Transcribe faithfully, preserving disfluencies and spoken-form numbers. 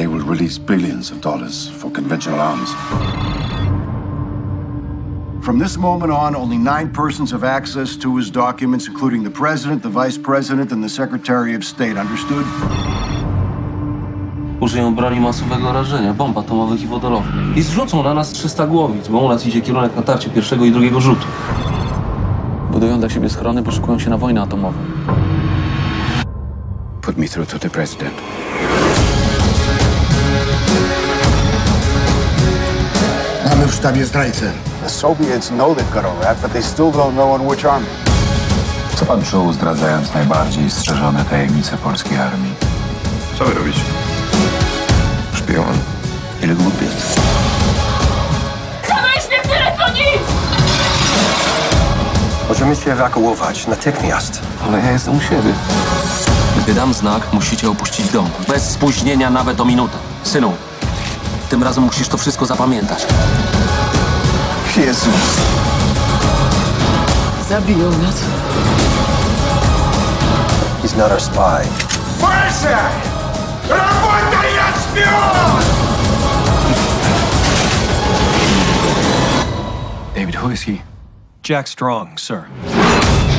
they will release billions of dollars for conventional arms. From this moment on, only nine persons have access to his documents, including the president, the vice president, and the secretary of state. Understood? Użyją broni masowego rażenia, bomb atomowych i wodorowych. I zrzucą na nas trzysta głowic, bo u nas idzie kierunek natarcia pierwszego i drugiego rzutu. Budują dla siebie schrony, bo szykują się na wojnę atomową. Put me through to the president. Mamy w sztabie zdrajcę. The Soviets know they've got a rat, but they still don't know on which army. Co pan czuł, zdradzając najbardziej strzeżone tajemnice polskiej armii? Co wy robicie? Szpion. Ile głupiec. Zamyśl mnie tyle, co nic! Możemy się ewakuować natychmiast. Ale ja jestem u siebie. Gdy dam znak, musicie opuścić dom. Bez spóźnienia nawet o minutę. Synu, tym razem musisz to wszystko zapamiętać. Jezus. Zabiją nas. He's not our spy. David, who is he? Jack Strong, sir.